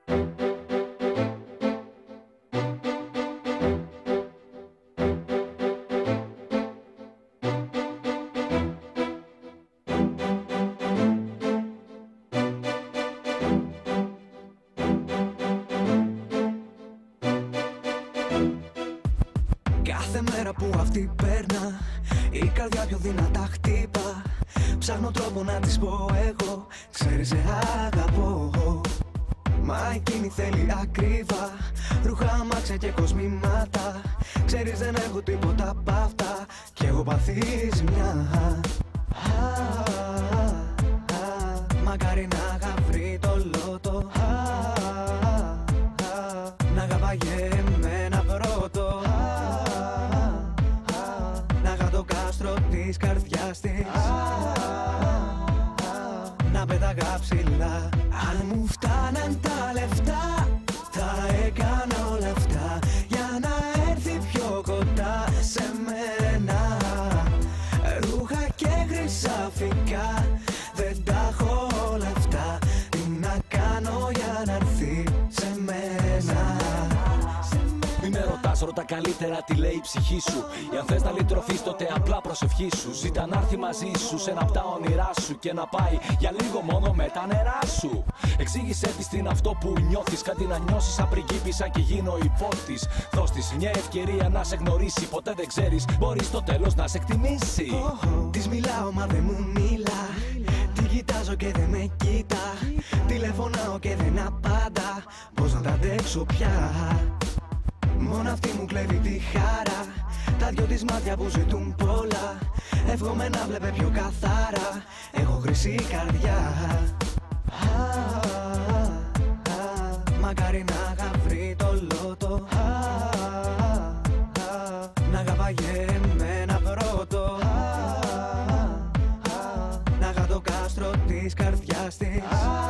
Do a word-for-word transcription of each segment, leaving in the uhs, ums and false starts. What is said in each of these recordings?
Κάθε μέρα που αυτή περνά, η καρδιά πιο δυνατά χτύπα. Ψάχνω τρόπο να της πω εγώ, ξέρεις σε αγαπώ. Μα εκείνη θέλει ακρίβα, ρούχα, αμάξια και κοσμήματα. Ξέρεις δεν έχω τίποτα απ' αυτά κι έχω παθεί ζημιά. Μακάρι να είχα βρει το λότο, να αγαπάγε εμένα πρώτο, να είχα το κάστρο της καρδιάς της, να πέταγα ψηλά. Αν μου φτάναν τα λεφτά, θα έκανα όλα αυτά για να έρθει πιο κοντά σε μένα. Ρούχα και χρυσαφικά, δεν τα έχω όλα αυτά. Τι να κάνω για να έρθει σε μένα. Μη με ρωτάς, ρώτα καλύτερα τι λέει η ψυχή σου. Ή αν θες να λυτρωθείς, τότε απλά προσευχή σου. Ζήτα να έρθει μαζί σου σε ένα απ' τα όνειρά σου και να πάει για λίγο μόνο με τα νερά σου. Εξήγησέ της τι είναι αυτό που νιώθεις, κάτι να νιώσεις σαν πριγκίπισσα και γίνω υπότης. Δώσ' της μια ευκαιρία να σε γνωρίσει, ποτέ δεν ξέρεις, μπορεί στο τέλος να σε εκτιμήσει. Oh, oh. Της μιλάω μα δεν μου μιλά, την κοιτάζω και δεν με κοίτα, τηλεφωνάω και δεν απάντα, πώς να τα αντέξω πια. Μόνο αυτή μου κλέβει τη χαρά, τα δυο της μάτια που ζητούν πολλά. Εύχομαι να βλέπε πιο καθαρά, έχω χρυσή καρδιά. Μακάρι να είχα βρει το λότο, να αγαπάγε εμένα πρώτο, να είχα το κάστρο της καρδιάς της,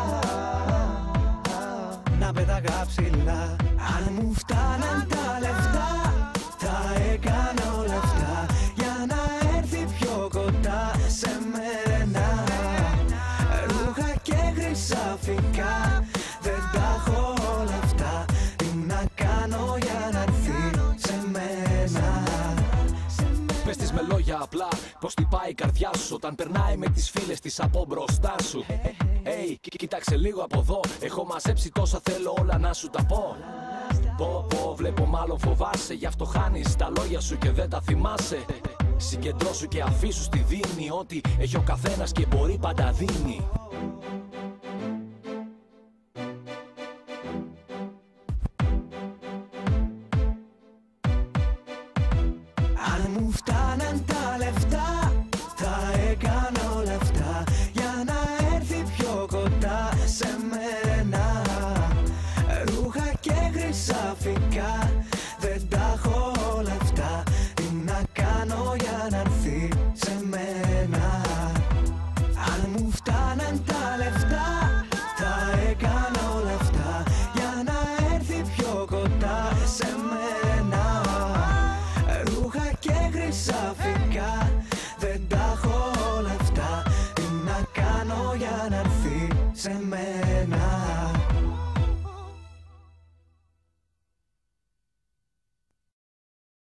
να πέταγα ψηλά. Αν μου φτάναν τα λεφτά, θα έκανα όλα αυτά για να έρθει πιο κοντά σε μένα. Ρούχα και χρυσαφικά, δεν τα έχω όλα αυτά. Τι να κάνω για να έρθει σε μένα. Πες της με λόγια απλά πως τι πάει η καρδιά σου όταν περνάει με τις φίλες της από μπροστά σου. Hey, κοίταξε λίγο από εδώ, έχω μαζέψει τόσα, θέλω όλα να σου τα πω. Πω πω, βλέπω μάλλον φοβάσαι, γι' αυτό χάνεις τα λόγια σου και δεν τα θυμάσαι. Συγκεντρώσου και αφήσου στη δίνη, ό,τι έχει ο καθένας και μπορεί πάντα δίνει. Αν μου φτάναν τα λεφτά, θα έκανα όλα αυτά για να έρθει πιο κοντά σε μένα. Ρούχα και χρυσαφικά, δεν τα έχω